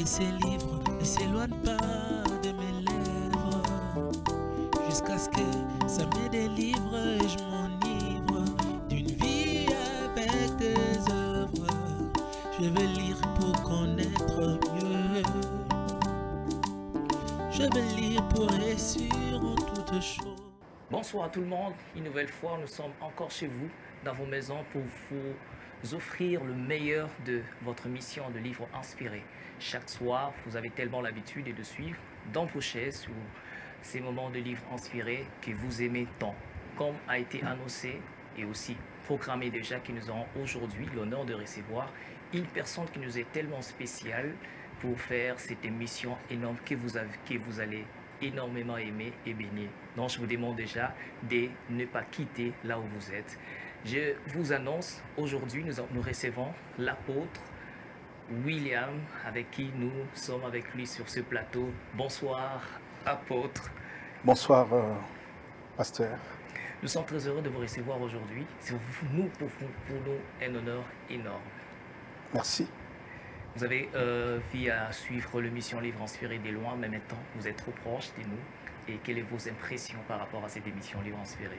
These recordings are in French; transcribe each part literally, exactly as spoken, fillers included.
ces livres ne s'éloignent pas de mes lèvres, jusqu'à ce que ça me délivre et je m'enivre d'une vie avec des œuvres. Je veux lire pour connaître mieux, je veux lire pour réussir en toutes choses. Bonsoir à tout le monde, une nouvelle fois nous sommes encore chez vous, dans vos maisons, pour vous offrir le meilleur de votre mission de livres inspirés. Chaque soir, vous avez tellement l'habitude de suivre dans vos chaises ou ces moments de livres inspirés que vous aimez tant. Comme a été annoncé et aussi programmé déjà, que nous aurons aujourd'hui l'honneur de recevoir une personne qui nous est tellement spéciale pour faire cette émission énorme que vous, avez, que vous allez énormément aimer et bénir. Donc je vous demande déjà de ne pas quitter là où vous êtes. Je vous annonce, aujourd'hui nous, nous recevons l'apôtre William, avec qui nous sommes avec lui sur ce plateau. Bonsoir apôtre. Bonsoir euh, pasteur. Nous sommes très heureux de vous recevoir aujourd'hui. C'est pour nous, pour, pour nous un honneur énorme. Merci. Vous avez euh, vu à suivre l'émission Livre Inspiré des loin, mais maintenant vous êtes trop proche de nous. Et quelles sont vos impressions par rapport à cette émission Livre Inspiré?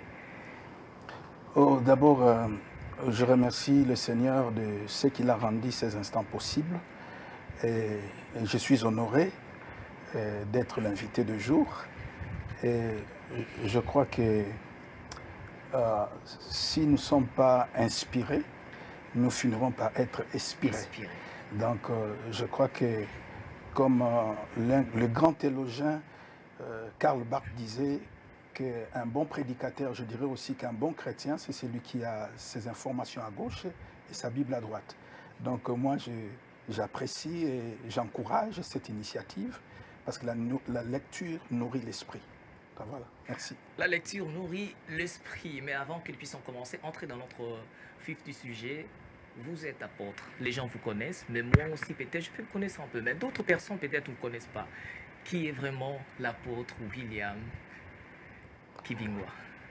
Oh, d'abord, euh, je remercie le Seigneur de ce qu'il a rendu ces instants possibles. Et, et je suis honoré euh, d'être l'invité de jour. Et je crois que euh, si nous ne sommes pas inspirés, nous finirons par être expirés. Inspiré. Donc, euh, je crois que, comme euh, le grand théologien euh, Karl Barth disait, qu'un bon prédicateur, je dirais aussi qu'un bon chrétien, c'est celui qui a ses informations à gauche et sa Bible à droite. Donc, euh, moi, j'apprécie et j'encourage cette initiative parce que la, la lecture nourrit l'esprit. Voilà, merci. La lecture nourrit l'esprit, mais avant que nous puissions commencer, entrer dans notre vif du sujet. Vous êtes apôtre, les gens vous connaissent, mais moi aussi peut-être, je peux vous connaître un peu, mais d'autres personnes peut-être ne vous connaissent pas. Qui est vraiment l'apôtre William Kibingwa?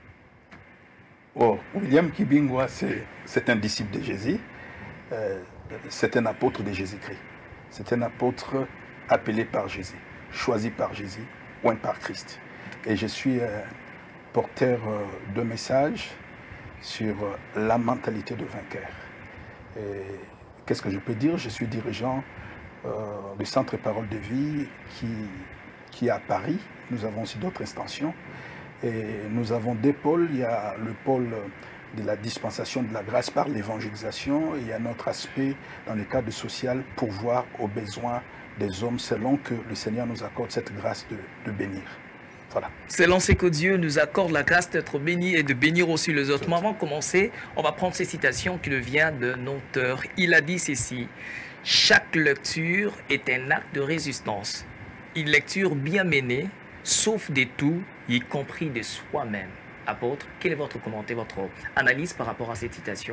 Oh, William Kibingwa, c'est un disciple de Jésus, euh, c'est un apôtre de Jésus-Christ. C'est un apôtre appelé par Jésus, choisi par Jésus, oint par Christ. Et je suis euh, porteur euh, de messages sur euh, la mentalité de vainqueur. Qu'est-ce que je peux dire? Je suis dirigeant euh, du Centre Parole de Vie qui, qui est à Paris. Nous avons aussi d'autres extensions. Et nous avons deux pôles. Il y a le pôle de la dispensation de la grâce par l'évangélisation. Et il y a notre aspect dans le cadre social, pourvoir aux besoins des hommes selon que le Seigneur nous accorde cette grâce de, de bénir. Voilà. Selon ce que Dieu nous accorde la grâce d'être béni et de bénir aussi les autres. Mais avant de commencer, on va prendre ces citations qui nous viennent d'un auteur. Il a dit ceci: chaque lecture est un acte de résistance. Une lecture bien menée, sauf des tout, y compris de soi-même. Apôtre, quel est votre commentaire, votre analyse par rapport à cette citation?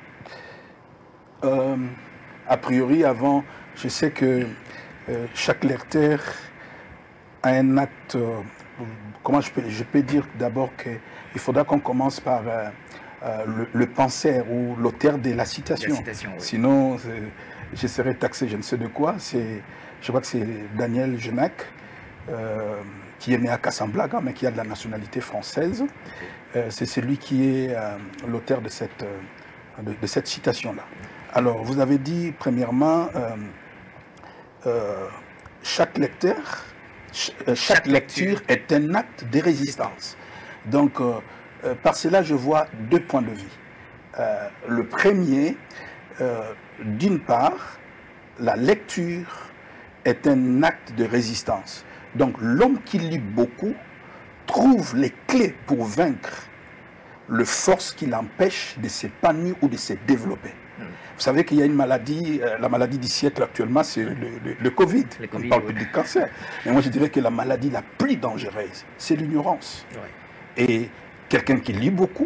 euh, A priori, avant, je sais que euh, chaque lecteur a un acte... Euh, Comment je peux, je peux dire d'abord qu'il faudra qu'on commence par euh, euh, le, le penseur ou l'auteur de la citation. La citation, oui. Sinon, je serais taxé je ne sais de quoi. Je crois que c'est Daniel Genac, euh, qui est né à Casablanca, mais qui a de la nationalité française. Euh, c'est celui qui est euh, l'auteur de cette, euh, de, de cette citation-là. Alors, vous avez dit, premièrement, euh, euh, chaque lecteur... Chaque, chaque lecture est un acte de résistance. Donc, euh, euh, par cela, je vois deux points de vue. Euh, le premier, euh, d'une part, la lecture est un acte de résistance. Donc, l'homme qui lit beaucoup trouve les clés pour vaincre les forces qui l'empêchent de s'épanouir ou de se développer. Vous savez qu'il y a une maladie, euh, la maladie du siècle actuellement, c'est le, le, le Covid. Le COVID. On parle plus oui. du cancer. Mais moi, je dirais que la maladie la plus dangereuse, c'est l'ignorance. Ouais. Et quelqu'un qui lit beaucoup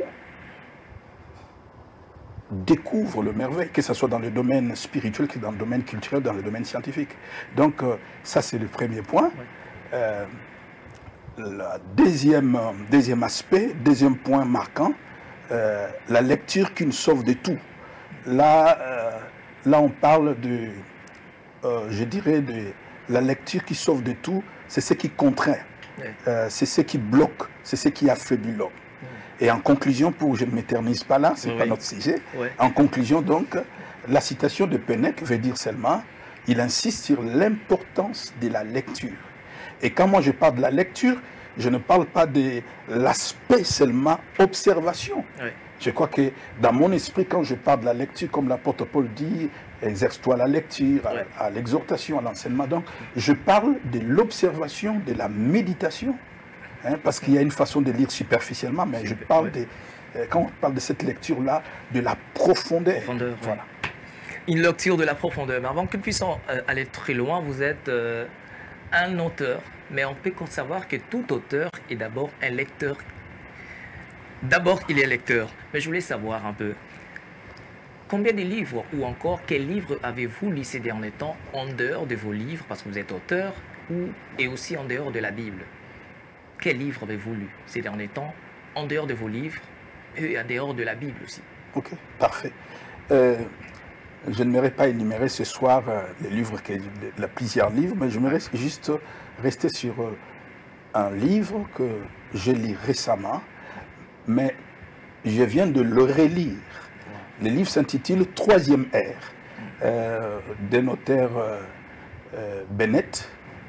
découvre le merveille, que ce soit dans le domaine spirituel, que dans le domaine culturel, dans le domaine scientifique. Donc, euh, ça, c'est le premier point. Ouais. Euh, le deuxième, deuxième aspect, deuxième point marquant, euh, la lecture qui nous sauve de tout. Là, euh, là, on parle de, euh, je dirais, de la lecture qui sauve de tout, c'est ce qui contraint, Ouais. euh, c'est ce qui bloque, c'est ce qui affaiblit l'homme. Et en conclusion, pour je ne m'éternise pas là, c'est Oui. pas notre sujet. Ouais. En conclusion, donc, la citation de Pennec veut dire seulement, il insiste sur l'importance de la lecture. Et quand moi je parle de la lecture, je ne parle pas de l'aspect seulement observation. Ouais. Je crois que dans mon esprit, quand je parle de la lecture, comme l'apôtre Paul dit, exerce-toi à la lecture, à, Ouais. à l'exhortation, à l'enseignement. Donc, je parle de l'observation, de la méditation. Hein, parce qu'il y a une façon de lire superficiellement, mais je parle Ouais. de, euh, quand on parle de cette lecture-là, de la profondeur. Profondeur, ouais. Voilà. Une lecture de la profondeur. Mais avant que nous puissions euh, aller très loin, vous êtes euh, un auteur, mais on peut savoir que tout auteur est d'abord un lecteur. D'abord, il est lecteur. Mais je voulais savoir un peu, combien de livres ou encore quels livres avez-vous lu ces derniers temps en dehors de vos livres, parce que vous êtes auteur, ou, et aussi en dehors de la Bible? Quels livres avez-vous lu ces derniers temps en dehors de vos livres et en dehors de la Bible aussi? Ok, parfait. Euh, je n'aimerais pas énumérer ce soir euh, les livres, que, les, plusieurs livres, mais j'aimerais juste rester sur euh, un livre que j'ai lu récemment, mais je viens de le relire. Le livre s'intitule Troisième ère, euh, d'un auteur euh, euh, Bennett.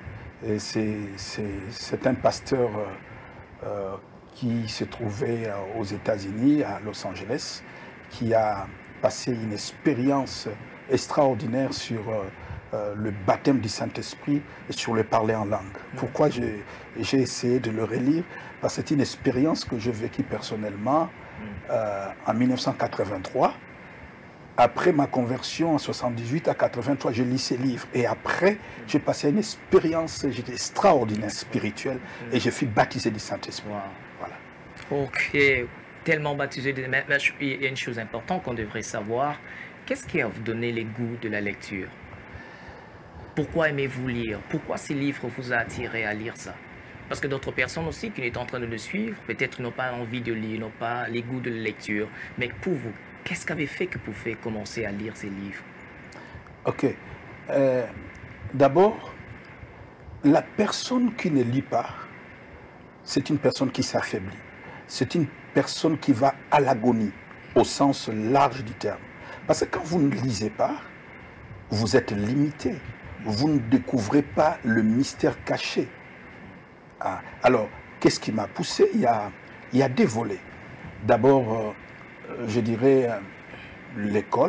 C'est un pasteur euh, euh, qui se trouvait aux États-Unis, à Los Angeles, qui a passé une expérience extraordinaire sur euh, euh, le baptême du Saint-Esprit et sur le parler en langue. Pourquoi j'ai essayé de le relire? Parce que c'est une expérience que j'ai vécue personnellement euh, en mille neuf cent quatre-vingt-trois. Après ma conversion en soixante-dix-huit à quatre-vingt-trois, je lis ces livres. Et après, j'ai passé une expérience extraordinaire spirituelle et je suis baptisé du Saint-Esprit. Wow. Voilà. Ok, tellement baptisé. De... Mais, mais il y a une chose importante qu'on devrait savoir. Qu'est-ce qui a vous donné les goûts de la lecture? Pourquoi aimez-vous lire? Pourquoi ces livres vous a attiré à lire ça? Parce que d'autres personnes aussi qui sont en train de le suivre, peut-être n'ont pas envie de lire, n'ont pas les goûts de la lecture. Mais pour vous, qu'est-ce qu'avait fait que vous pouvez commencer à lire ces livres? Ok. Euh, D'abord, la personne qui ne lit pas, c'est une personne qui s'affaiblit. C'est une personne qui va à l'agonie, au sens large du terme. Parce que quand vous ne lisez pas, vous êtes limité. Vous ne découvrez pas le mystère caché. Ah, alors, qu'est-ce qui m'a poussé? il y, a, il y a des volets. D'abord, euh, je dirais euh, l'école.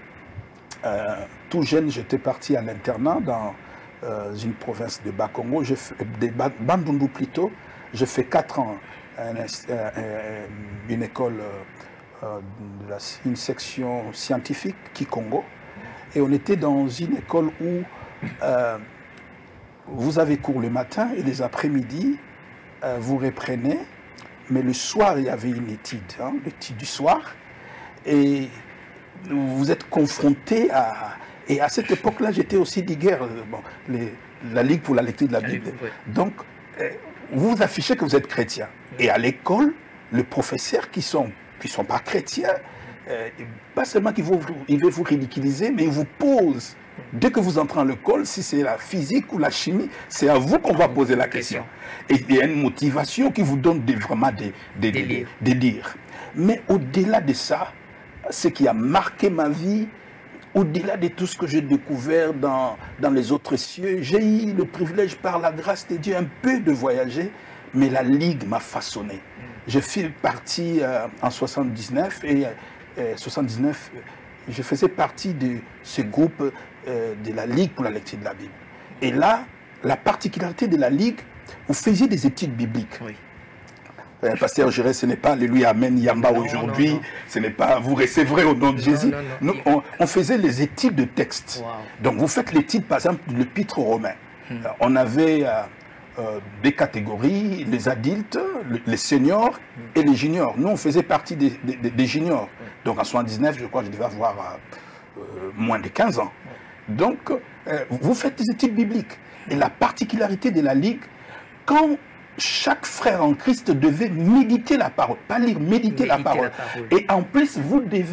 Euh, tout jeune, j'étais parti à l'internat dans euh, une province de Bas-Congo, de Bandundu plutôt. J'ai fait quatre ans un, euh, une école, euh, de la, une section scientifique, Kikongo. Et on était dans une école où euh, vous avez cours le matin et les après-midi, euh, vous reprenez. Mais le soir, il y avait une étude, hein, l'étude du soir. Et vous êtes confronté à... Et à cette époque-là, j'étais aussi ligueur, bon, les, la Ligue pour la lecture de la, la Bible. Ligue, oui. Donc, euh, vous vous affichez que vous êtes chrétien. Et à l'école, les professeurs qui ne sont, qui sont pas chrétiens, euh, pas seulement qu'ils vont, ils veulent vous ridiculiser, mais ils vous posent. Dès que vous entrez en l'école, si c'est la physique ou la chimie, c'est à vous qu'on va poser la question. Et il y a une motivation qui vous donne des, vraiment des, des, des, des, des dires. Mais au-delà de ça, ce qui a marqué ma vie, au-delà de tout ce que j'ai découvert dans, dans les autres cieux, j'ai eu le privilège par la grâce de Dieu un peu de voyager, mais la Ligue m'a façonné. Je suis parti euh, en soixante-dix-neuf et euh, soixante-dix-neuf, je faisais partie de ce groupe euh, de la Ligue pour la lecture de la Bible. Et là, la particularité de la Ligue, vous faisiez des études bibliques. Oui. Euh, Pasteur Géré, ce n'est pas Alléluia, Amen, Yamba aujourd'hui, ce n'est pas vous recevrez au nom de non, Jésus. Non, non. Nous, on, on faisait les études de texte. Wow. Donc vous faites l'étude, par exemple, de l'Épître aux Romains. Hmm. Euh, on avait euh, euh, des catégories, les adultes, le, les seniors hmm. et les juniors. Nous, on faisait partie des, des, des juniors. Hmm. Donc en soixante-dix-neuf, je crois que je devais avoir euh, moins de quinze ans. Hmm. Donc, euh, vous faites des études bibliques. Et la particularité de la Ligue, quand chaque frère en Christ devait méditer la parole, pas lire, méditer, méditer la, parole. la parole. Et en plus, vous devez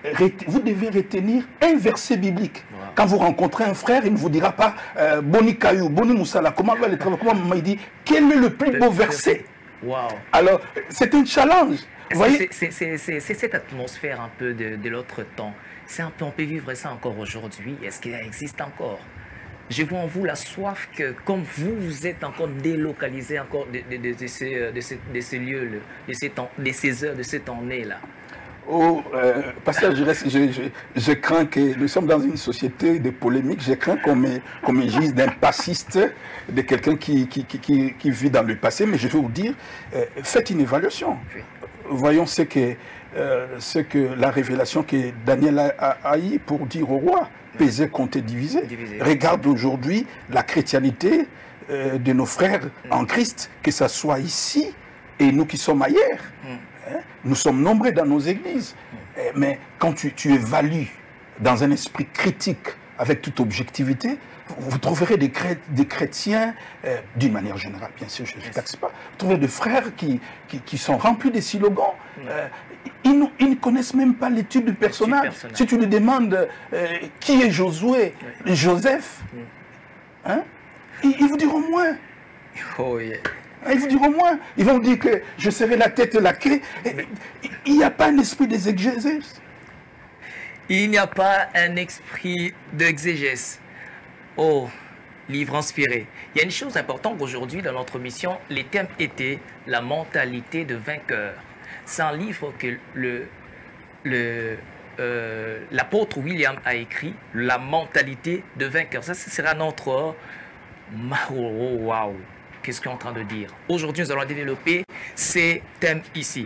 vous devez retenir un verset biblique. Wow. Quand vous rencontrez un frère, il ne vous dira pas euh, Boni Kayou, Boni Moussala, comment va le travail, comment maman dit, quel est le plus beau verset? Wow. Alors, c'est un challenge. C'est cette atmosphère un peu de, de l'autre temps. C'est un peu, on peut vivre ça encore aujourd'hui. Est-ce qu'il existe encore? Je vois en vous la soif que, comme vous, vous êtes encore délocalisé encore de, de, de, de, ces, de, ces, de ces lieux, de ces, temps, de ces heures, de ces temps-là. Oh, euh, pasteur, je, reste, je, je, je crains que nous sommes dans une société de polémique. Je crains qu'on me, qu'on me gise d'un passiste, de quelqu'un qui, qui, qui, qui, qui vit dans le passé. Mais je vais vous dire, euh, faites une évaluation. Oui. Voyons ce que, euh, ce que la révélation que Daniel a, a, a eu pour dire au roi. Peser, compter, diviser. Divisé. Regarde aujourd'hui la chrétienté euh, de nos frères mm. en Christ, que ce soit ici et nous qui sommes ailleurs. Mm. Hein? Nous sommes nombreux dans nos églises. Mm. Eh, mais quand tu, tu évalues dans un esprit critique, avec toute objectivité, vous, vous trouverez des, cré, des chrétiens, euh, d'une manière générale, bien sûr, je ne taxe pas, vous trouverez des frères qui, qui, qui sont remplis de slogans. Mm. Euh, Ils, ils ne connaissent même pas l'étude du personnage. personnage. Si tu lui demandes euh, qui est Josué, oui. Joseph, mm. hein, ils, ils vous diront moins. Oh, yeah. Ils vous diront moins. Ils vont vous dire que je serai la tête et la queue. Il n'y a pas un esprit d'exégèse. Il n'y a pas un esprit d'exégèse. Oh, livre inspiré. Il y a une chose importante aujourd'hui dans notre mission. Les thèmes étaient la mentalité de vainqueur. C'est un livre que le, le, euh, l'apôtre William a écrit, La mentalité de vainqueur. Ça, ce sera notre... Oh, waouh! Qu'est-ce qu'on est en train de dire? Aujourd'hui, nous allons développer ces thèmes ici.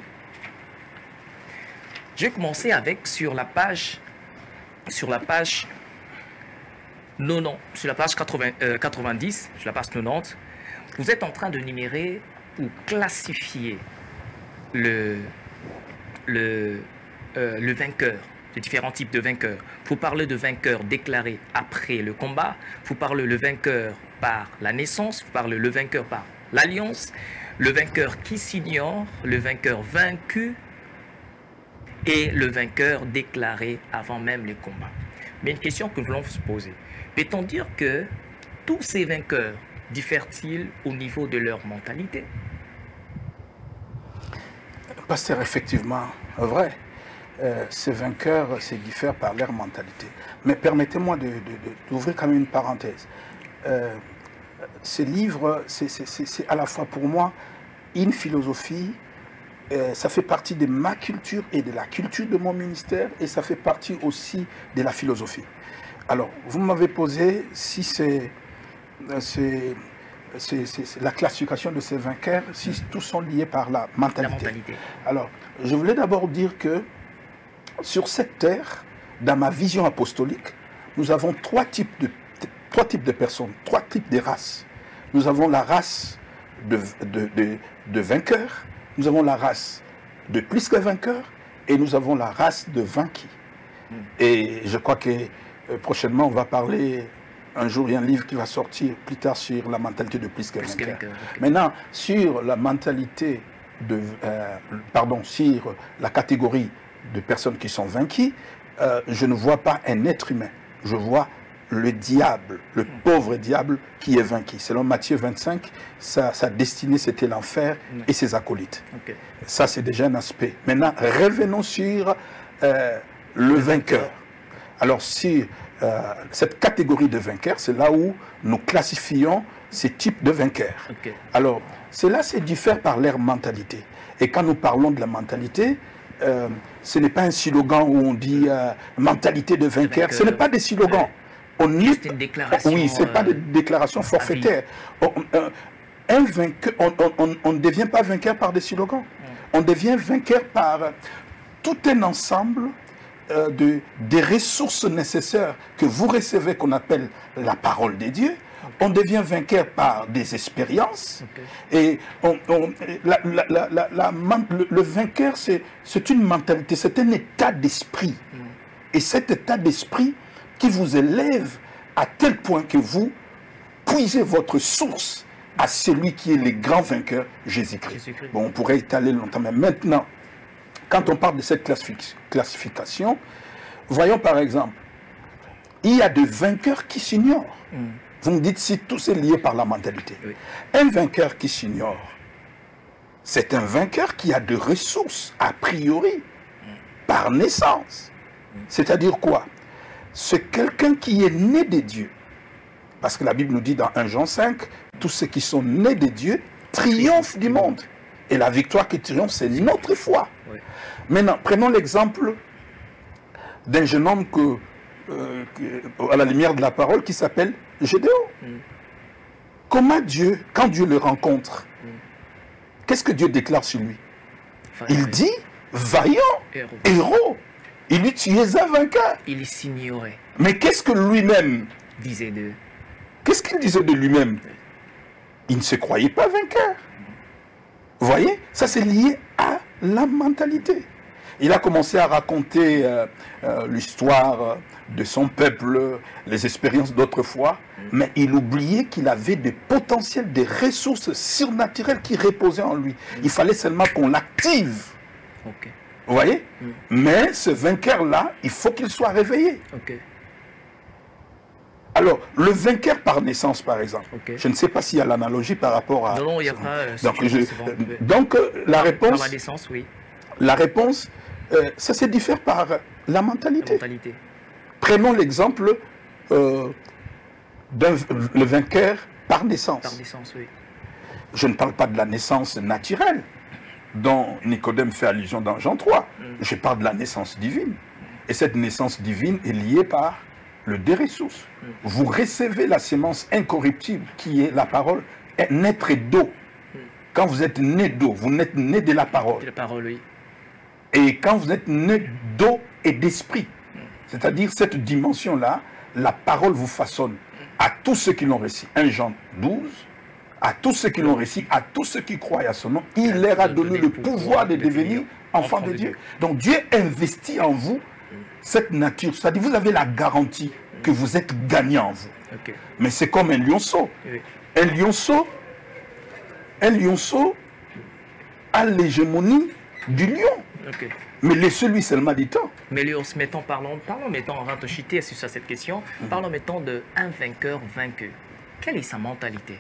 Je vais commencer avec sur la page... Sur la page... Non, non, sur la page quatre-vingts, euh, quatre-vingt-dix, sur la page quatre-vingt-dix, vous êtes en train de numérer ou classifier le, le, euh, le vainqueur, les différents types de vainqueurs. Vous parlez de vainqueur déclaré après le combat, vous parlez le vainqueur par la naissance, vous parlez le vainqueur par l'alliance, le vainqueur qui s'ignore, le vainqueur vaincu et le vainqueur déclaré avant même les combats. Mais une question que nous voulons se poser, peut-on dire que tous ces vainqueurs diffèrent-ils au niveau de leur mentalité? Pasteur, effectivement, vrai. Euh, ces vainqueurs se diffèrent par leur mentalité. Mais permettez-moi d'ouvrir quand même une parenthèse. Euh, ce livre, c'est à la fois pour moi une philosophie, euh, ça fait partie de ma culture et de la culture de mon ministère, et ça fait partie aussi de la philosophie. Alors, vous m'avez posé si c'est... C'est la classification de ces vainqueurs, si tous sont liés par la mentalité. la mentalité. Alors, je voulais d'abord dire que sur cette terre, dans ma vision apostolique, nous avons trois types de, trois types de personnes, trois types de races. Nous avons la race de, de, de, de vainqueurs, nous avons la race de plus que vainqueurs, et nous avons la race de vaincus. Mm. Et je crois que euh, prochainement, on va parler... Un jour, il y a un livre qui va sortir plus tard sur la mentalité de plus que vainqueur. Okay. Maintenant, sur la mentalité de... Euh, pardon, sur la catégorie de personnes qui sont vaincues, euh, je ne vois pas un être humain. Je vois le diable, le mm. pauvre diable qui est vaincu. Selon Matthieu vingt-cinq, sa, sa destinée, c'était l'enfer mm. et ses acolytes. Okay. Ça, c'est déjà un aspect. Maintenant, revenons sur euh, le, le vainqueur. vainqueur. Alors, si... Euh, cette catégorie de vainqueurs, c'est là où nous classifions ces types de vainqueurs. Okay. Alors, cela se diffère par leur mentalité. Et quand nous parlons de la mentalité, euh, ce n'est pas un slogan où on dit euh, mentalité de vainqueur. Ce n'est pas des slogans. On Juste est... une déclaration. Oui, ce n'est pas des déclarations forfaitaires. On, euh, un vainqueur, on ne devient pas vainqueur par des slogans. Mm. On devient vainqueur par tout un ensemble Euh, de, des ressources nécessaires que vous recevez, qu'on appelle la parole de Dieu. Okay. On devient vainqueur par des expériences. Okay. Et on, on, la, la, la, la, la, le, le vainqueur, c'est une mentalité, c'est un état d'esprit. Mm. Et cet état d'esprit qui vous élève à tel point que vous puisez votre source à celui qui est le grand vainqueur, Jésus-Christ. Jésus-Christ. Bon, on pourrait étaler longtemps, mais maintenant, quand on parle de cette classification, voyons par exemple, il y a des vainqueurs qui s'ignorent. Mm. Vous me dites si tout est lié par la mentalité. Oui. Un vainqueur qui s'ignore, c'est un vainqueur qui a des ressources, a priori, par naissance. C'est-à-dire quoi? C'est quelqu'un qui est né de Dieu. Parce que la Bible nous dit dans un Jean cinq, tous ceux qui sont nés de Dieu triomphent du monde. Et la victoire qui triomphe, c'est notre foi. Oui. Maintenant, prenons l'exemple d'un jeune homme que, euh, que, à la lumière de la parole qui s'appelle Gédéon. Mm. Comment Dieu, quand Dieu le rencontre, mm. qu'est-ce que Dieu déclare sur lui? Enfin, il oui. dit, vaillant, héros. héros. Il dit, tu es un vainqueur. Il s'ignorait. Mais qu'est-ce que lui-même disait de... Qu'est-ce qu'il disait de lui-même? Oui. Il ne se croyait pas vainqueur. Vous voyez? Ça, c'est lié à la mentalité. Il a commencé à raconter euh, euh, l'histoire de son peuple, les expériences d'autrefois, mm. mais il oubliait qu'il avait des potentiels, des ressources surnaturelles qui reposaient en lui. Mm. Il fallait seulement qu'on l'active. Okay. Vous voyez? Mm. Mais ce vainqueur-là, il faut qu'il soit réveillé. Okay. Alors, le vainqueur par naissance, par exemple, okay. je ne sais pas s'il y a l'analogie par rapport à... Non, non, il n'y a pas... Euh, donc, je... bon. donc euh, la réponse... Par la naissance, oui. La réponse, euh, ça se diffère par la mentalité. La mentalité. Prenons l'exemple euh, d'un le vainqueur par naissance. Par naissance, oui. Je ne parle pas de la naissance naturelle, dont Nicodème fait allusion dans Jean trois. Mm. Je parle de la naissance divine. Et cette naissance divine est liée par le déressource. Mm. Vous recevez la sémence incorruptible qui est la parole, naître d'eau. Mm. Quand vous êtes né d'eau, vous êtes né de la parole. De la parole, oui. Et quand vous êtes né d'eau et d'esprit, mm. c'est-à-dire cette dimension-là, la parole vous façonne. Mm. À tous ceux qui l'ont reçu, un Jean douze, à tous ceux qui l'ont reçu, à tous ceux qui croient à son nom, il leur a donné le pouvoir de devenir enfants de Dieu. Donc Dieu investit en vous cette nature, c'est-à-dire vous avez la garantie que vous êtes gagnant en vous. Okay. Mais c'est comme un lionceau. Oui. Un lionceau, un lionceau a l'hégémonie du lion. Okay. Mais laissez-lui seulement du temps. Mais lui, mettons, parlons, parlons, mettons, on va te chuter sur cette question. Mm-hmm. Parlons, mettons, d'un vainqueur vaincu. Quelle est sa mentalité?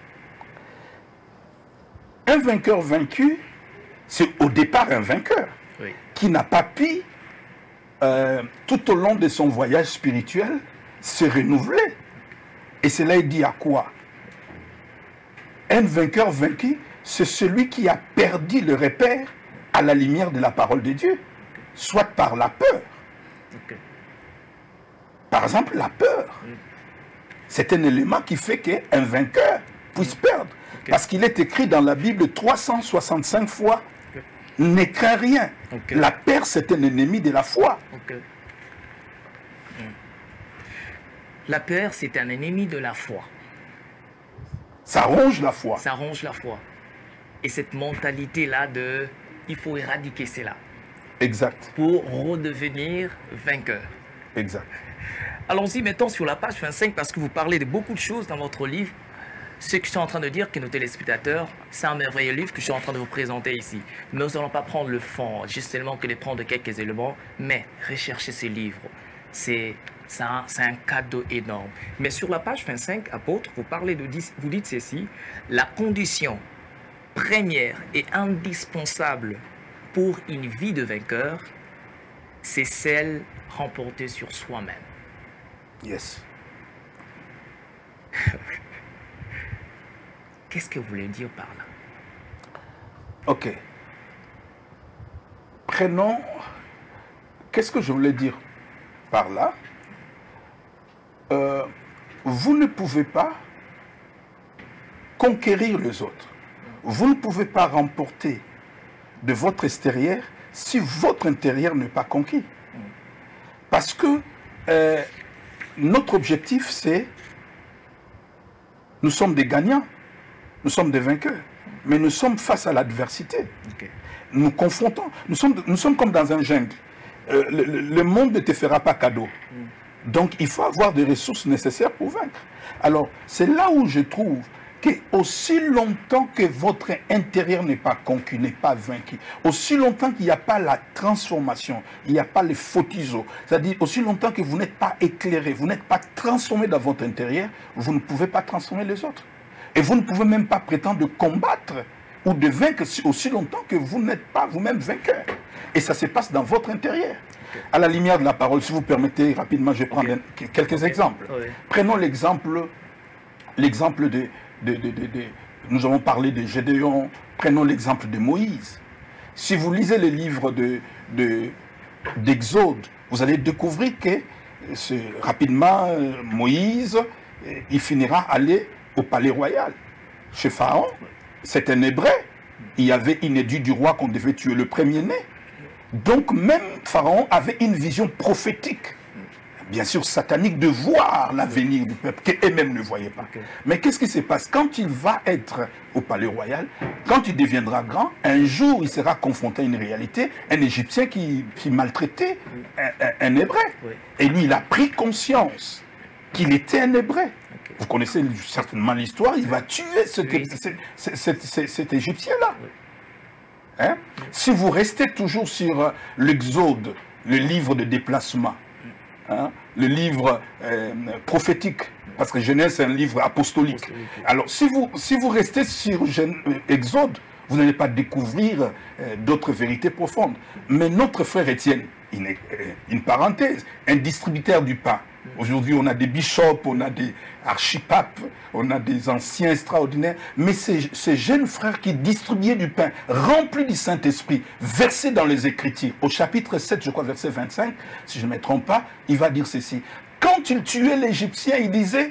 Un vainqueur vaincu, c'est au départ un vainqueur, oui. qui n'a pas pu, euh, tout au long de son voyage spirituel, se renouveler. Et cela est dit à quoi? Un vainqueur vaincu, c'est celui qui a perdu le repère à la lumière de la parole de Dieu, soit par la peur. Okay. Par exemple, la peur, mm. c'est un élément qui fait qu'un vainqueur puisse mm. perdre. Okay. Parce qu'il est écrit dans la Bible trois cent soixante-cinq fois, okay. ne crains rien. Okay. La peur, c'est un ennemi de la foi. Okay. Mm. La peur, c'est un ennemi de la foi. Ça ronge la foi. Ça ronge la foi. Et cette mentalité-là de... Il faut éradiquer cela. Exact. Pour redevenir vainqueur. Exact. Allons-y, mettons sur la page vingt-cinq, parce que vous parlez de beaucoup de choses dans votre livre. Ce que je suis en train de dire, que nos téléspectateurs, c'est un merveilleux livre que je suis en train de vous présenter ici. Mais nous n'allons pas prendre le fond, juste seulement que de prendre quelques éléments, mais rechercher ces livres. C'est un, un cadeau énorme. Mais sur la page vingt-cinq, apôtre, vous, parlez de, vous dites ceci, la condition première et indispensable pour une vie de vainqueur, c'est celle remportée sur soi-même. Yes. Qu'est-ce que vous voulez dire par là? Ok. Prenons... Qu'est-ce que je voulais dire par là? euh, Vous ne pouvez pas conquérir les autres. Vous ne pouvez pas remporter de votre extérieur si votre intérieur n'est pas conquis. Parce que euh, notre objectif, c'est... Nous sommes des gagnants. Nous sommes des vainqueurs, mais nous sommes face à l'adversité. Okay. Nous confrontons, nous sommes, nous sommes comme dans un jungle. Euh, le, le monde ne te fera pas cadeau. Mm. Donc il faut avoir des ressources nécessaires pour vaincre. Alors c'est là où je trouve que aussi longtemps que votre intérieur n'est pas conquis, n'est pas vaincu, aussi longtemps qu'il n'y a pas la transformation, il n'y a pas les photisos, c'est-à-dire aussi longtemps que vous n'êtes pas éclairé, vous n'êtes pas transformé dans votre intérieur, vous ne pouvez pas transformer les autres. Et vous ne pouvez même pas prétendre de combattre ou de vaincre aussi longtemps que vous n'êtes pas vous-même vainqueur. Et ça se passe dans votre intérieur. Okay. À la lumière de la parole, si vous permettez, rapidement, je vais prendre okay. quelques okay. exemples. Okay. Prenons l'exemple l'exemple de, de, de, de, de... Nous avons parlé de Gédéon, prenons l'exemple de Moïse. Si vous lisez les livres de, de, d'Exode, vous allez découvrir que rapidement, Moïse, il finira aller au palais royal, chez Pharaon. C'est un Hébreu. Il y avait une édit du roi qu'on devait tuer le premier-né. Donc même Pharaon avait une vision prophétique, bien sûr satanique, de voir l'avenir du peuple, qu'eux-mêmes ne voyaient pas. Okay. Mais qu'est-ce qui se passe? Quand il va être au palais royal, quand il deviendra grand, un jour il sera confronté à une réalité, un Égyptien qui, qui maltraitait un, un, un Hébreu. Oui. Et lui, il a pris conscience qu'il était un Hébreu. Okay. Vous connaissez certainement l'histoire, il va tuer cet, oui. cet, cet, cet, cet Égyptien-là. Oui. Hein? Si vous restez toujours sur l'Exode, le livre de déplacement, hein, le livre euh, prophétique, parce que Genèse c'est un livre apostolique. Alors si vous, si vous restez sur Exode, vous n'allez pas découvrir euh, d'autres vérités profondes. Mais notre frère Étienne, une, euh, une parenthèse, un distributeur du pain. Aujourd'hui, on a des bishops, on a des archipapes, on a des anciens extraordinaires. Mais ces, ces jeunes frères qui distribuaient du pain, remplis du Saint-Esprit, versés dans les Écritures, au chapitre sept, je crois, verset vingt-cinq, si je ne me trompe pas, il va dire ceci. Quand il tuait l'Égyptien, il disait,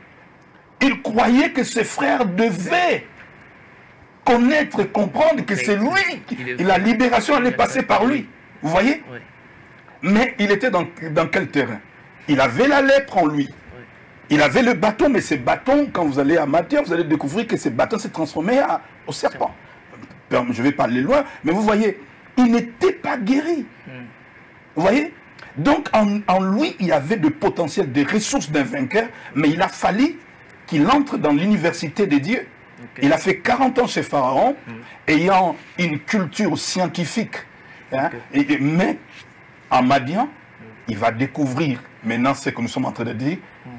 il croyait que ses frères devaient connaître, comprendre que c'est lui, et la libération allait passer par lui. Vous voyez? Mais il était dans, dans quel terrain? Il avait la lèpre en lui. Oui. Il avait le bâton, mais ces bâtons, quand vous allez à Matthieu, vous allez découvrir que ces bâtons s'est transformé à, au serpent. Je ne vais pas aller loin, mais vous voyez, il n'était pas guéri. Mm. Vous voyez? Donc en, en lui, il y avait de potentiel, des ressources d'un vainqueur, mais il a fallu qu'il entre dans l'université des dieux. Okay. Il a fait quarante ans chez Pharaon, mm. ayant une culture scientifique. Hein, okay. et, mais en Madian, il va découvrir maintenant ce que nous sommes en train de dire,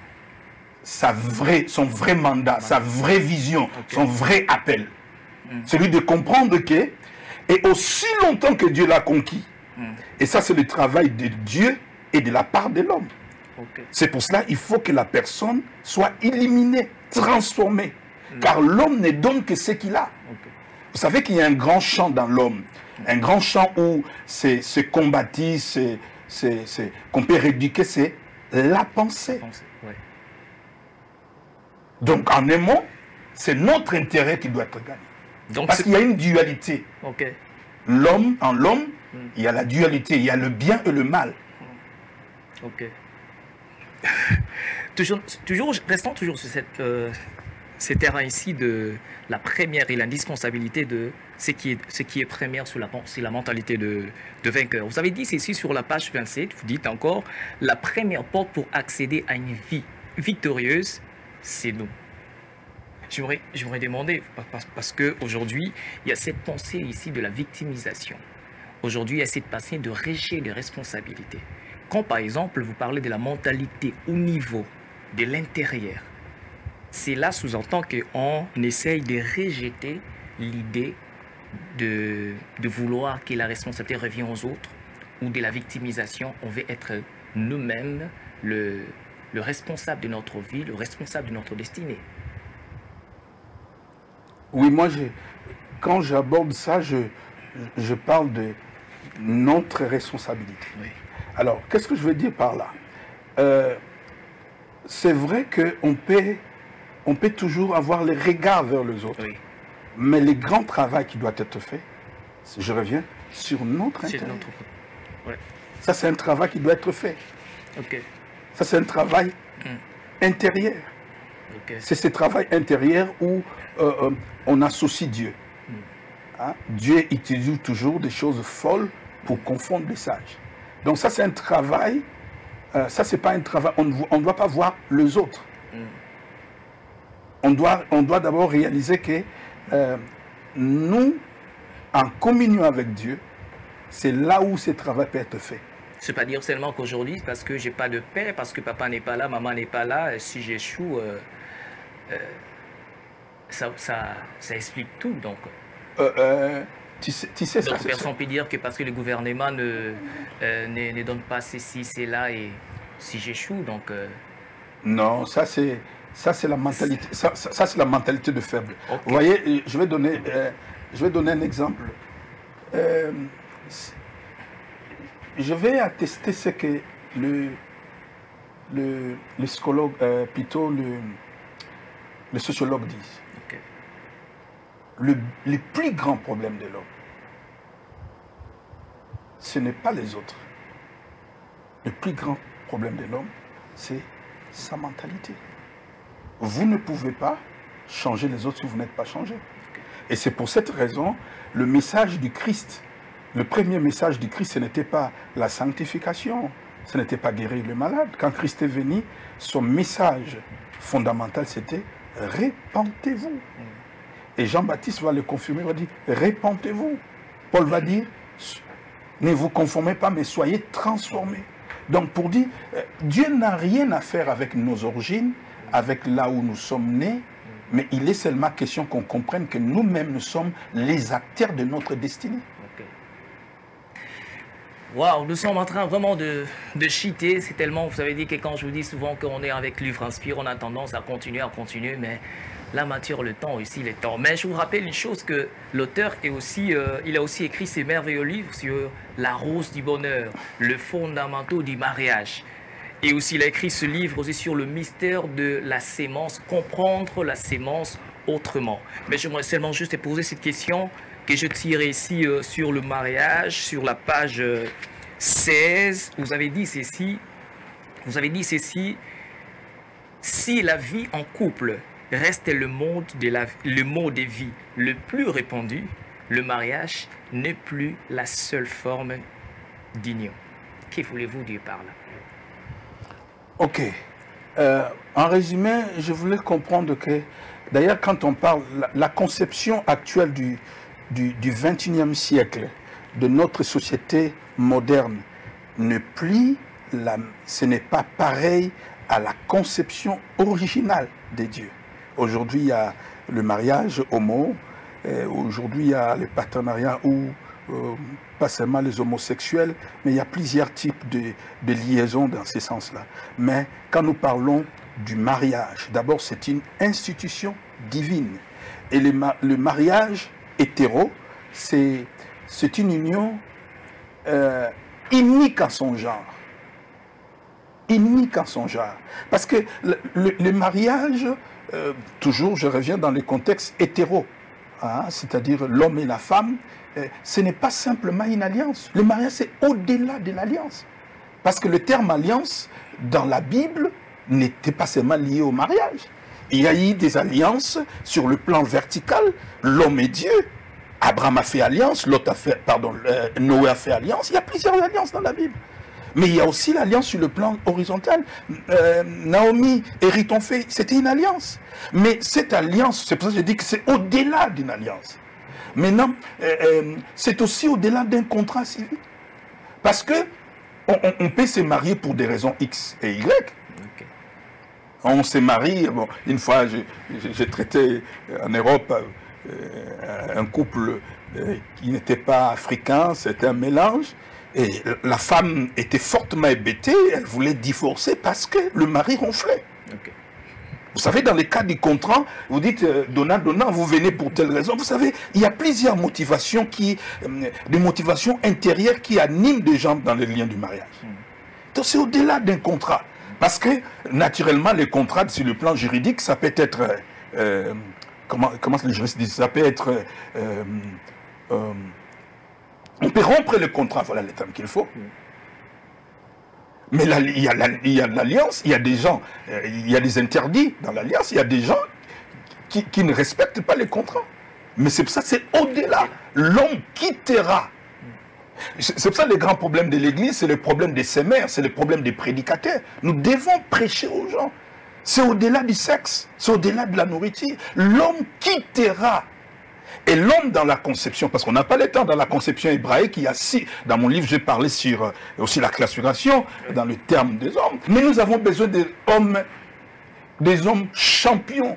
sa vraie, son vrai mandat, sa vraie vision, okay. son vrai appel. Mm. Celui de comprendre que, et aussi longtemps que Dieu l'a conquis, mm. et ça c'est le travail de Dieu et de la part de l'homme. Okay. C'est pour cela qu'il faut que la personne soit éliminée, transformée, mm. car l'homme ne donne que ce qu'il a. Okay. Vous savez qu'il y a un grand champ dans l'homme, mm. un grand champ où c'est combattu, c'est qu'on peut rééduquer, c'est la pensée. La pensée ouais. Donc, en un mot, c'est notre intérêt qui doit être gagné. Donc, parce qu'il y a une dualité. Okay. L'homme, en l'homme, mm. il y a la dualité, il y a le bien et le mal. Ok. toujours, toujours, restons toujours sur cette, euh, ces terrains ici de la première et l'indispensabilité de ce qui est, ce qui est première sur la, sur la mentalité de, de vainqueur. Vous avez dit ici sur la page vingt-sept, vous dites encore, la première porte pour accéder à une vie victorieuse, c'est nous. J'aimerais demander, parce, parce qu'aujourd'hui, il y a cette pensée ici de la victimisation. Aujourd'hui, il y a cette pensée de rejet des responsabilités. Quand, par exemple, vous parlez de la mentalité au niveau de l'intérieur, c'est là sous-entend qu'on essaye de rejeter l'idée de, de vouloir que la responsabilité revienne aux autres ou de la victimisation. On veut être nous-mêmes le, le responsable de notre vie, le responsable de notre destinée. Oui, moi, je, quand j'aborde ça, je, je parle de notre responsabilité. Oui. Alors, qu'est-ce que je veux dire par là? euh, C'est vrai qu'on peut, on peut toujours avoir les regards vers les autres. Oui. Mais le grand travail qui doit être fait, je reviens, sur notre intérieur. Notre... Ouais. Ça, c'est un travail qui doit être fait. Okay. Ça, c'est un travail mm. intérieur. Okay. C'est ce travail intérieur où euh, euh, on associe Dieu. Mm. Hein? Dieu utilise toujours des choses folles pour confondre les sages. Donc ça, c'est un travail, euh, ça, c'est pas un travail, on ne on doit pas voir les autres. Mm. on doit, on doit d'abord réaliser que euh, nous, en communion avec Dieu, c'est là où ce travail peut être fait. C'est pas dire seulement qu'aujourd'hui, parce que j'ai pas de paix, parce que papa n'est pas là, maman n'est pas là, si j'échoue, euh, euh, ça, ça, ça explique tout. Donc, euh, euh, tu sais, tu sais donc ça, personne ne peut dire que parce que le gouvernement ne, euh, ne, ne donne pas ceci, cela, et si j'échoue, donc... Euh... Non, ça c'est ça c'est la mentalité, ça, ça, ça c'est la mentalité de faible. Okay. Vous voyez, je vais donner, euh, je vais donner un exemple. Euh, Je vais attester ce que le, le, le psychologue, euh, plutôt le, le sociologue disent. Okay. Le, les plus grands problèmes de l'homme, ce n'est pas les autres. Le plus grand problème de l'homme, c'est sa mentalité. Vous ne pouvez pas changer les autres si vous n'êtes pas changé. Okay. Et c'est pour cette raison, le message du Christ, le premier message du Christ, ce n'était pas la sanctification, ce n'était pas guérir le malade. Quand Christ est venu, son message fondamental, c'était « répentez-vous ». Et Jean-Baptiste va le confirmer, il va dire « répentez-vous ». Paul va dire « ne vous conformez pas, mais soyez transformés ». Donc pour dire, Dieu n'a rien à faire avec nos origines, avec là où nous sommes nés, mais il est seulement question qu'on comprenne que nous-mêmes, nous sommes les acteurs de notre destinée. Waouh, nous sommes en train vraiment de, de cheater. C'est tellement, vous avez dit que quand je vous dis souvent qu'on est avec Livre Inspire, on a tendance à continuer, à continuer, mais la matière, le temps aussi, les temps. Mais je vous rappelle une chose, que l'auteur est aussi, euh, il a aussi écrit ces merveilleux livres sur la rose du bonheur, le fondamentaux du mariage. Et aussi, il a écrit ce livre aussi sur le mystère de la sémence, comprendre la sémence autrement. Mais j'aimerais seulement juste poser cette question que je tire ici euh, sur le mariage, sur la page euh, seize. Vous avez dit ceci, vous avez dit ceci, si la vie en couple reste le mode de la, le mode de vie le plus répandu, le mariage n'est plus la seule forme d'union. Que voulez-vous dire par là? Ok. Euh, en résumé, je voulais comprendre que, d'ailleurs, quand on parle, la, la conception actuelle du Du, du vingt et unième siècle, de notre société moderne, ne plus la, ce n'est pas pareil à la conception originale des dieux. Aujourd'hui, il y a le mariage homo, euh, aujourd'hui, il y a les partenariats ou euh, pas seulement les homosexuels, mais il y a plusieurs types de, de liaisons dans ce sens-là. Mais quand nous parlons du mariage, d'abord, c'est une institution divine. Et le, le mariage hétéro, c'est une union euh, unique en son genre. Unique en son genre. Parce que le, le, le mariage, euh, toujours je reviens dans les contextes hétéros, hein, c'est-à-dire l'homme et la femme, euh, ce n'est pas simplement une alliance. Le mariage, c'est au-delà de l'alliance. Parce que le terme alliance, dans la Bible, n'était pas seulement lié au mariage. Il y a eu des alliances sur le plan vertical, l'homme et Dieu. Abraham a fait alliance, l'autre a fait, pardon, euh, Noé a fait alliance. Il y a plusieurs alliances dans la Bible. Mais il y a aussi l'alliance sur le plan horizontal. Euh, Naomi et Ruth ont fait, c'était une alliance. Mais cette alliance, c'est pour ça que je dis que c'est au-delà d'une alliance. Maintenant, euh, euh, c'est aussi au-delà d'un contrat civil. Parce que on, on, on peut se marier pour des raisons X et Y. Okay. On se marie, bon, une fois j'ai traité en Europe euh, un couple euh, qui n'était pas africain, c'était un mélange. Et la femme était fortement hébétée, elle voulait divorcer parce que le mari ronflait. Okay. Vous savez, dans les cas du contrat, vous dites euh, donnant, donnant, vous venez pour telle raison. Vous savez, il y a plusieurs motivations, qui, euh, des motivations intérieures qui animent des gens dans les liens du mariage. Mm. Donc c'est au-delà d'un contrat. Parce que, naturellement, les contrats, sur le plan juridique, ça peut être, euh, comment, comment les juristes disent, ça peut être, euh, euh, on peut rompre le contrat, voilà le terme qu'il faut. Mais là, il y a l'alliance, il y a des gens, il y a des interdits dans l'alliance, il y a des gens qui, qui ne respectent pas les contrats. Mais c'est pour ça, c'est au-delà. L'homme quittera. C'est pour ça le grand problème de l'Église, c'est le problème des sémères, c'est le problème des prédicateurs. Nous devons prêcher aux gens. C'est au-delà du sexe, c'est au-delà de la nourriture. L'homme quittera. Et l'homme dans la conception, parce qu'on n'a pas le temps, dans la conception hébraïque, il y a six, dans mon livre, j'ai parlé sur euh, aussi la classification, dans le terme des hommes. Mais nous avons besoin des hommes, des hommes champions.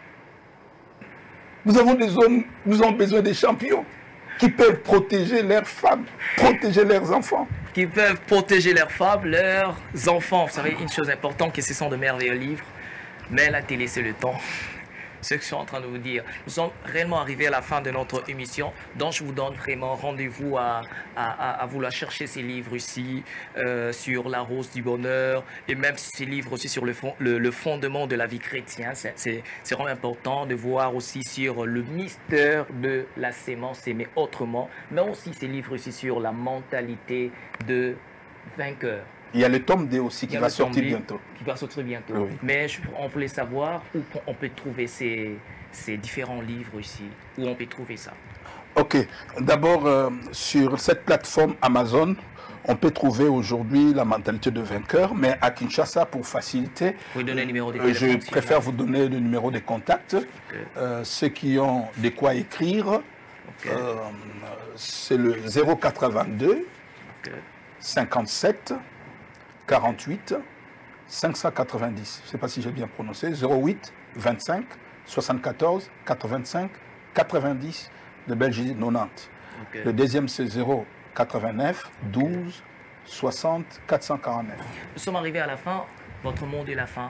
Nous avons des hommes, nous avons besoin des champions qui peuvent protéger leurs femmes, protéger leurs enfants. Qui peuvent protéger leurs femmes, leurs enfants. Vous savez, une chose importante, que ce sont de merveilleux livres, mais la télé, c'est le temps. Ce que je suis en train de vous dire. Nous sommes réellement arrivés à la fin de notre émission, donc je vous donne vraiment rendez-vous à, à, à vouloir chercher ces livres ici, euh, sur la rose du bonheur, et même ces livres aussi sur le, fond, le, le fondement de la vie chrétienne. C'est vraiment important de voir aussi sur le mystère de la sémence s'aimer autrement, mais aussi ces livres ici sur la mentalité de vainqueur. Il y a le tome deux aussi qui va sortir bientôt. Qui va sortir bientôt. Oui. Mais je, on voulait savoir où on peut trouver ces, ces différents livres ici, où on peut trouver ça. Ok. D'abord, euh, sur cette plateforme Amazon, on peut trouver aujourd'hui la mentalité de vainqueur, mais à Kinshasa, pour faciliter, vous pouvez donner le numéro de euh, téléphone, je préfère vous donner le numéro de contact. Okay. Euh, ceux qui ont de quoi écrire, okay. euh, c'est le zéro quatre-vingt-deux, okay. cinquante-sept, quarante-huit, cinq cent quatre-vingt-dix. Je ne sais pas si j'ai bien prononcé. zéro huit, vingt-cinq, soixante-quatorze, quatre-vingt-cinq, quatre-vingt-dix de Belgique quatre-vingt-dix. Okay. Le deuxième, c'est zéro quatre-vingt-neuf, douze, soixante, quatre cent quarante-neuf. Nous sommes arrivés à la fin. Votre mot de la fin.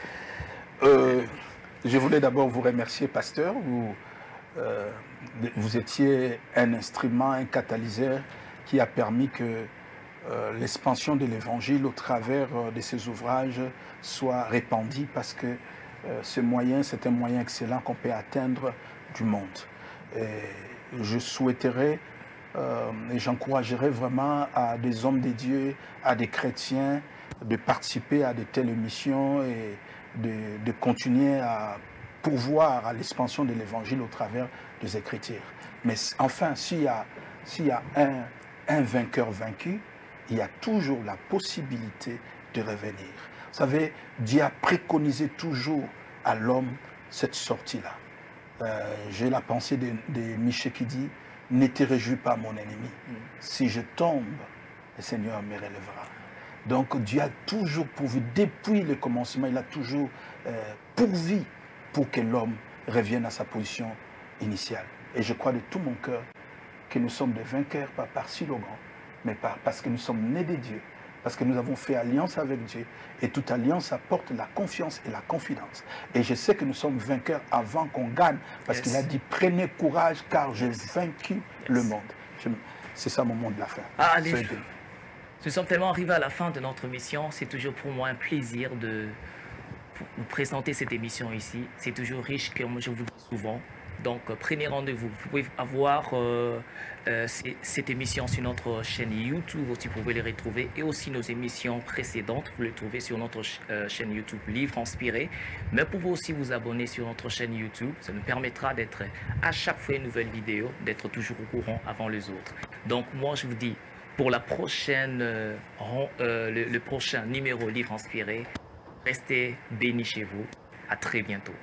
Euh, je voulais d'abord vous remercier, pasteur. Vous, euh, vous étiez un instrument, un catalyseur qui a permis que Euh, l'expansion de l'évangile au travers euh, de ces ouvrages soit répandue, parce que euh, ce moyen, c'est un moyen excellent qu'on peut atteindre du monde. Et je souhaiterais euh, et j'encouragerais vraiment à des hommes de Dieu, à des chrétiens, de participer à de telles missions et de, de continuer à pourvoir à l'expansion de l'évangile au travers des Écritures. Mais enfin, s'il y a, s'il y a un, un vainqueur vaincu, il y a toujours la possibilité de revenir. Vous savez, Dieu a préconisé toujours à l'homme cette sortie-là. Euh, J'ai la pensée de, de Michée qui dit « Ne te réjouis pas, mon ennemi. Si je tombe, le Seigneur me relèvera. » Donc Dieu a toujours pourvu, depuis le commencement, il a toujours euh, pourvu pour que l'homme revienne à sa position initiale. Et je crois de tout mon cœur que nous sommes des vainqueurs, pas par slogan, mais par, parce que nous sommes nés de Dieu, parce que nous avons fait alliance avec Dieu. Et toute alliance apporte la confiance et la confidence. Et je sais que nous sommes vainqueurs avant qu'on gagne, parce yes. qu'il a dit « Prenez courage, car j'ai vaincu yes. le monde. » C'est ça mon mot de la fin. Ah, allez, nous sommes tellement arrivés à la fin de notre mission. C'est toujours pour moi un plaisir de vous présenter cette émission ici. C'est toujours riche, comme je vous le dis souvent. Donc, prenez rendez-vous. Vous pouvez avoir euh, euh, cette émission sur notre chaîne YouTube, aussi vous pouvez les retrouver. Et aussi nos émissions précédentes, vous les trouvez sur notre euh, chaîne YouTube Livre Inspiré. Mais vous pouvez aussi vous abonner sur notre chaîne YouTube. Ça nous permettra d'être à chaque fois une nouvelle vidéo, d'être toujours au courant avant les autres. Donc, moi, je vous dis, pour la prochaine, euh, euh, le, le prochain numéro Livre Inspiré, restez bénis chez vous. À très bientôt.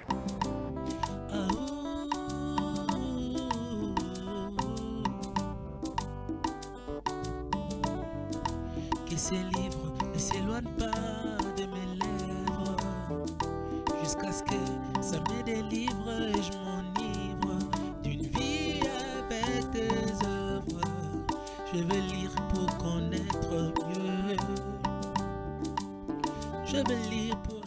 Que ces livres ne s'éloignent pas de mes lèvres, jusqu'à ce que ça me délivre et je m'enivre d'une vie avec tes œuvres. Je veux lire pour connaître mieux, je veux lire pour